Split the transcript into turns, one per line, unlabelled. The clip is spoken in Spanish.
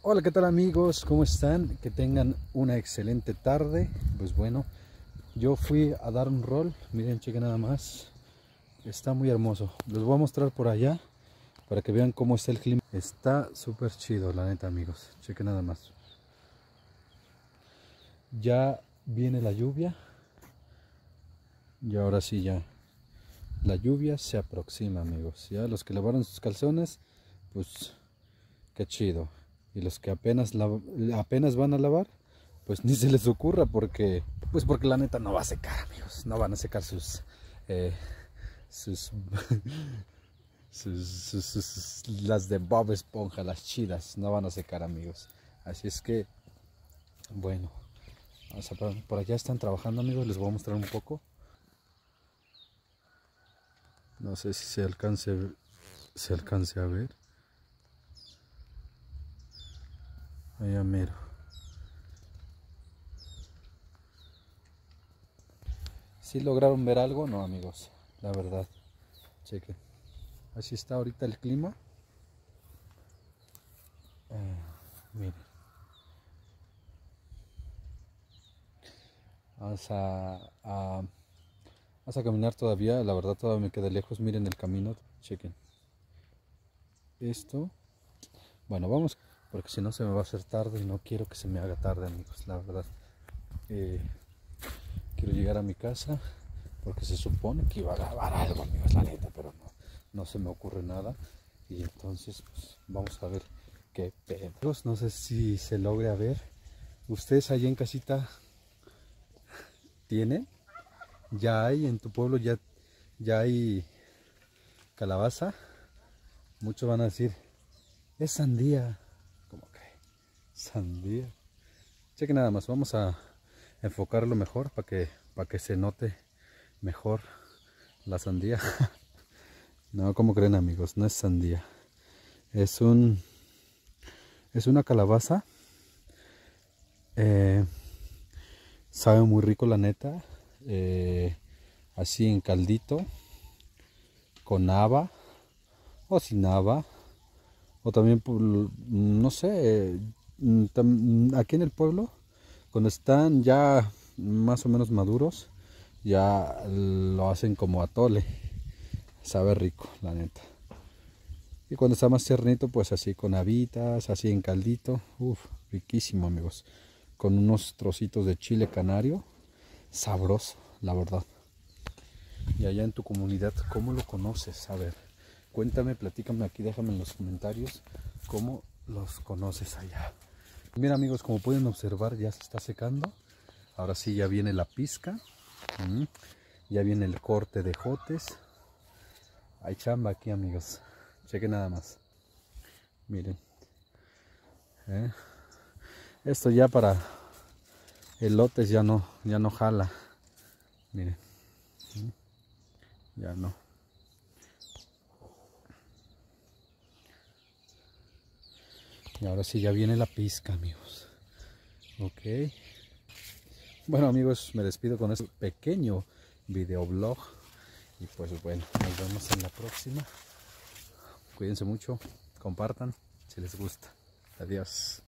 Hola, ¿qué tal amigos? ¿Cómo están? Que tengan una excelente tarde. Pues bueno, yo fui a dar un rol. Miren, chequen nada más. Está muy hermoso. Les voy a mostrar por allá para que vean cómo está el clima. Está súper chido, la neta, amigos. Chequen nada más. Ya viene la lluvia. Y ahora sí ya. La lluvia se aproxima, amigos. Ya los que lavaron sus calzones, pues qué chido. Y los que apenas van a lavar, pues ni se les ocurra porque la neta no va a secar, amigos. No van a secar eh, sus, las de Bob Esponja, las chidas, no van a secar, amigos. Así es que, bueno, por allá están trabajando, amigos. Les voy a mostrar un poco. No sé si se alcance a ver. Allá mero. ¿Sí lograron ver algo? No, amigos, la verdad. Chequen. Así está ahorita el clima. Miren. Vamos a caminar todavía. La verdad todavía me queda lejos. Miren el camino. Chequen. Esto. Bueno, vamos. Porque si no se me va a hacer tarde. Y no quiero que se me haga tarde, amigos. La verdad. Quiero llegar a mi casa. Porque se supone que iba a grabar algo, amigos. La neta. Pero no se me ocurre nada. Y entonces pues vamos a ver qué pedo. No sé si se logre a ver. Ustedes allá en casita tienen. Ya hay en tu pueblo, ya hay calabaza. Muchos van a decir, es sandía. ¿Cómo que? Sandía. Chequen nada más, vamos a enfocarlo mejor para que se note mejor la sandía. No, como creen, amigos, no es sandía. Es una calabaza. Sabe muy rico, la neta. Así en caldito, con haba o sin haba, o también no sé, aquí en el pueblo cuando están ya más o menos maduros ya lo hacen como atole. Sabe rico, la neta. Y cuando está más tiernito, pues así con habitas, así en caldito. Uff, riquísimo, amigos. Con unos trocitos de chile canario. Sabroso, la verdad. Y allá en tu comunidad, ¿cómo lo conoces? A ver, cuéntame, platícame aquí, déjame en los comentarios cómo los conoces allá. Mira, amigos, como pueden observar, ya se está secando. Ahora sí ya viene la pizca. Ya viene el corte de ejotes. Hay chamba aquí, amigos. Chequen nada más. Miren. Esto ya para elotes ya no jala. Miren. Ya no. Y ahora sí ya viene la pizca, amigos. Ok. Bueno, amigos, me despido con este pequeño videoblog. Y pues bueno, nos vemos en la próxima. Cuídense mucho, compartan si les gusta. Adiós.